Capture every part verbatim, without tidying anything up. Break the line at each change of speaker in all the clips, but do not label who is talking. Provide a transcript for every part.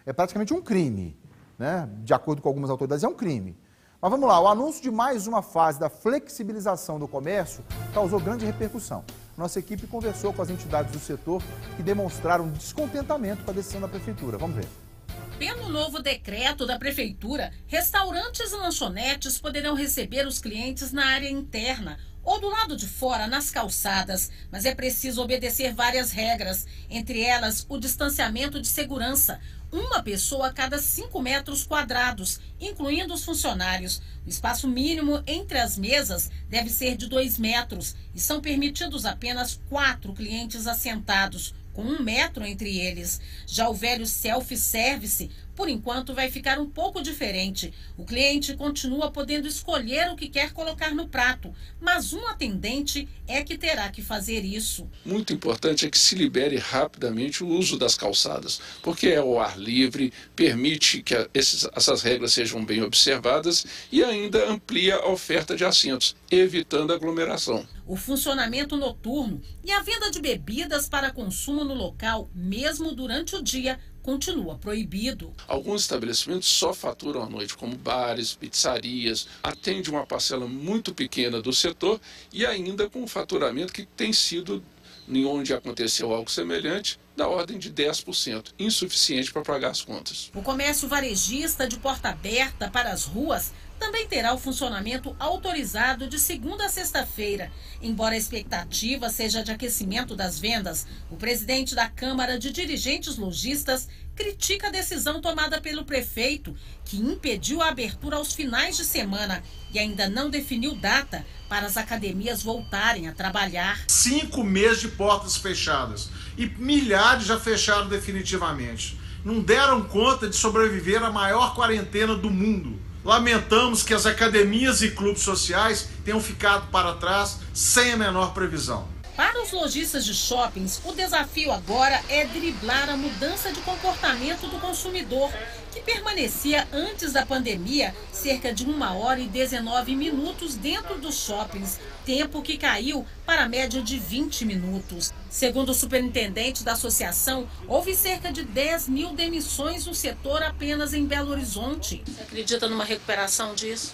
é praticamente um crime, né? De acordo com algumas autoridades, é um crime. Mas vamos lá, o anúncio de mais uma fase da flexibilização do comércio causou grande repercussão. Nossa equipe conversou com as entidades do setor que demonstraram descontentamento com a decisão da Prefeitura. Vamos ver.
Pelo novo decreto da Prefeitura, restaurantes e lanchonetes poderão receber os clientes na área interna ou do lado de fora, nas calçadas, mas é preciso obedecer várias regras, entre elas o distanciamento de segurança, uma pessoa a cada cinco metros quadrados, incluindo os funcionários. O espaço mínimo entre as mesas deve ser de dois metros e são permitidos apenas quatro clientes assentados, com um metro entre eles. Já o velho self-service, por enquanto, vai ficar um pouco diferente. O cliente continua podendo escolher o que quer colocar no prato, mas um atendente é que terá que fazer isso.
Muito importante é que se libere rapidamente o uso das calçadas, porque é ao ar livre, permite que esses, essas regras sejam bem observadas e ainda amplia a oferta de assentos, evitando aglomeração.
O funcionamento noturno e a venda de bebidas para consumo no local, mesmo durante o dia, continua proibido.
Alguns estabelecimentos só faturam à noite, como bares, pizzarias, atende uma parcela muito pequena do setor e ainda com um faturamento que tem sido, em onde aconteceu algo semelhante, da ordem de dez por cento, insuficiente para pagar as contas.
O comércio varejista de porta aberta para as ruas também terá o funcionamento autorizado de segunda a sexta-feira. Embora a expectativa seja de aquecimento das vendas, o presidente da Câmara de Dirigentes Lojistas critica a decisão tomada pelo prefeito, que impediu a abertura aos finais de semana e ainda não definiu data para as academias voltarem a trabalhar.
Cinco meses de portas fechadas e milhares já fecharam definitivamente. Não deram conta de sobreviver à maior quarentena do mundo. Lamentamos que as academias e clubes sociais tenham ficado para trás sem a menor previsão.
Para os lojistas de shoppings, o desafio agora é driblar a mudança de comportamento do consumidor, que permanecia antes da pandemia cerca de uma hora e dezenove minutos dentro dos shoppings, tempo que caiu para a média de vinte minutos. Segundo o superintendente da associação, houve cerca de dez mil demissões no setor apenas em Belo Horizonte. Você acredita numa recuperação disso?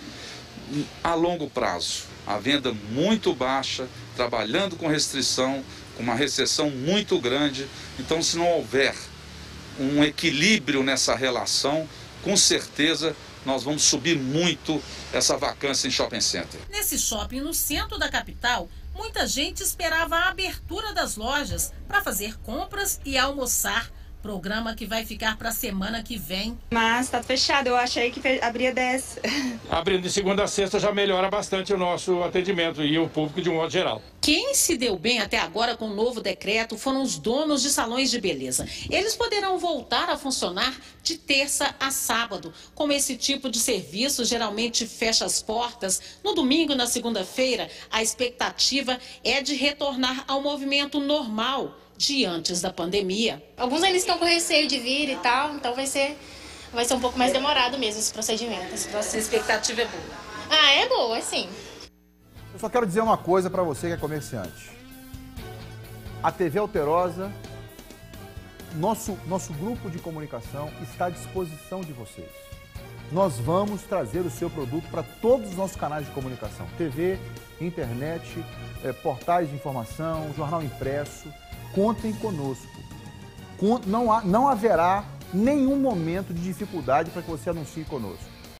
A longo prazo, a venda muito baixa, trabalhando com restrição, com uma recessão muito grande. Então, se não houver um equilíbrio nessa relação, com certeza nós vamos subir muito essa vacância em shopping center.
Nesse shopping no centro da capital, muita gente esperava a abertura das lojas para fazer compras e almoçar. Programa que vai ficar para a semana que vem.
Mas tá fechado, eu achei que abria dez.
Abrindo de segunda a sexta já melhora bastante o nosso atendimento e o público de um modo geral.
Quem se deu bem até agora com o novo decreto foram os donos de salões de beleza. Eles poderão voltar a funcionar de terça a sábado. Como esse tipo de serviço geralmente fecha as portas no domingo e na segunda-feira, a expectativa é de retornar ao movimento normal de antes da pandemia.
Alguns ainda estão com receio de vir e tal, então vai ser, vai ser um pouco mais demorado mesmo esse procedimento. Esse
Nossa expectativa é boa.
Ah, é boa, sim.
Eu só quero dizer uma coisa para você que é comerciante. A T V Alterosa, nosso, nosso grupo de comunicação está à disposição de vocês. Nós vamos trazer o seu produto para todos os nossos canais de comunicação. T V, internet, eh, portais de informação, jornal impresso. Contem conosco. Não, há, não haverá nenhum momento de dificuldade para que você anuncie conosco.